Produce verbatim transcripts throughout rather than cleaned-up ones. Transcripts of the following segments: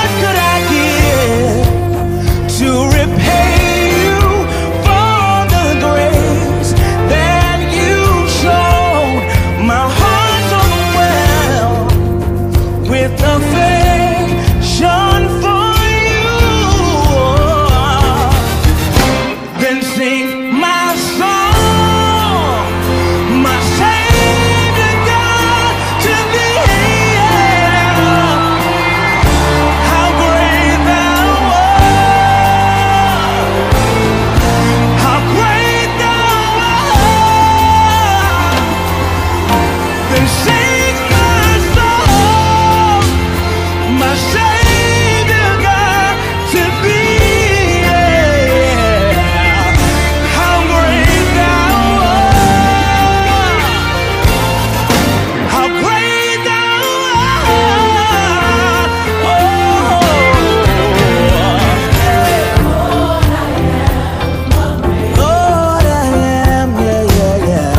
what could I give to repay you for the grace that you showed? My heart's overwhelmed with affection for you. Then sing my song, my Savior God, to thee. How great thou art, how great thou art. Then sing my song, my Savior God, to thee. How great thou art, how great thou art. Oh, Lord, I am, yeah, yeah, yeah.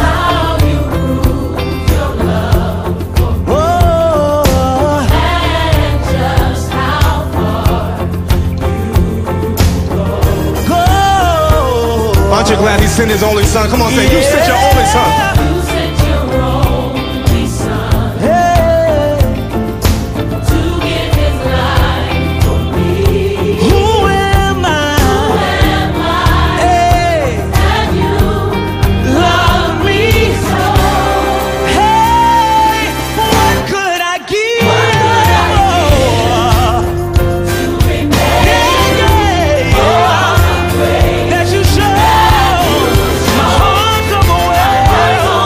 Oh, go. Aren't you glad he sent his only son? Come on, say, you sent your only son. Hey. Who am I? Hey. Love me so. Hey, what could I give? Yeah, yeah, yeah. That you showed. My heart's overwhelmed.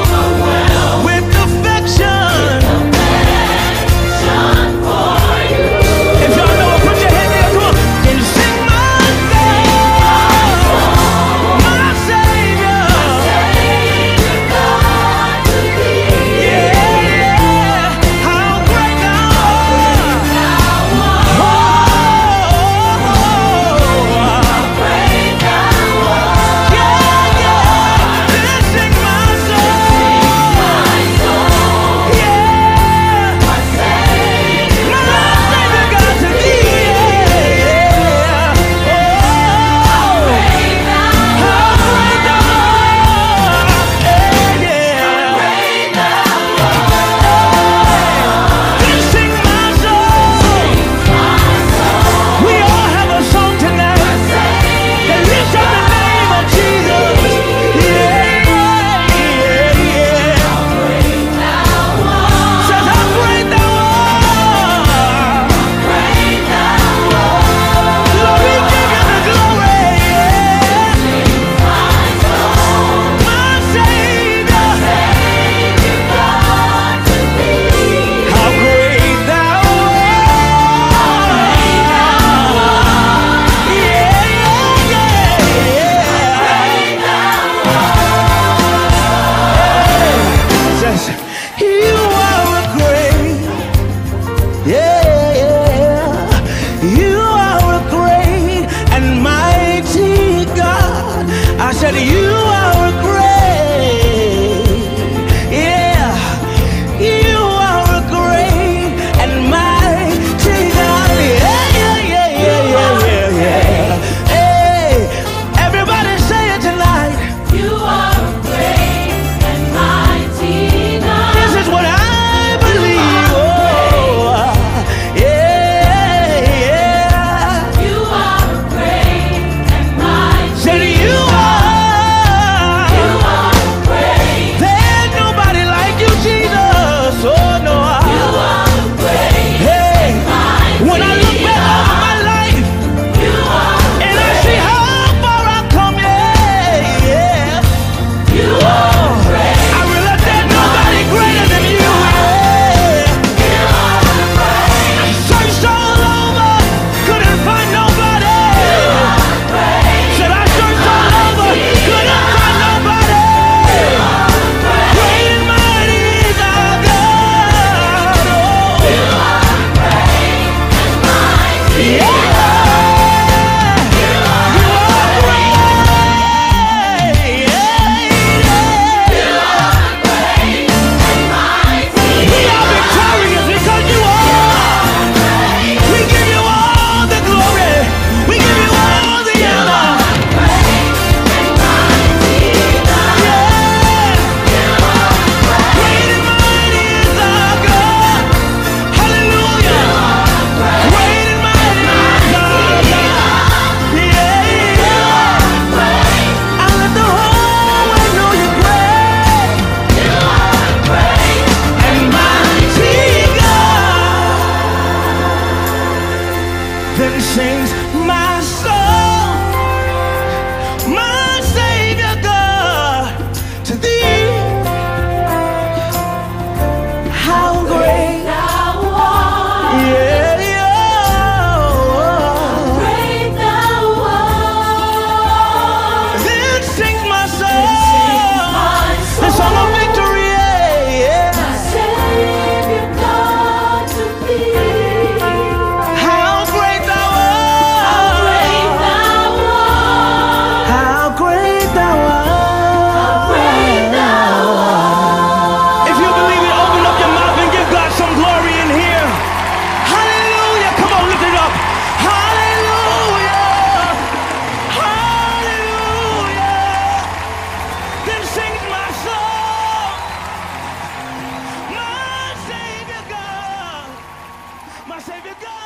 then sings my soul, my Savior God, to thee. How great thou art, yeah, yeah. Great thou art. Then sings my soul, the song of victory, yeah, yeah. My Savior God, to thee. How great thou art, how great thou art, how great thou art. If you believe it, open up your mouth and give God some glory in here. Hallelujah. Come on, lift it up. Hallelujah. Hallelujah. Then sings my soul, my Savior God, my Savior God.